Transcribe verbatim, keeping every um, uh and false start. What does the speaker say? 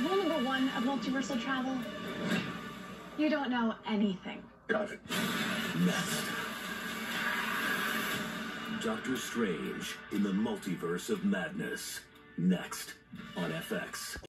Rule number one of multiversal travel: you don't know anything. Got it. Next. Doctor Strange in the Multiverse of Madness. Next on F X.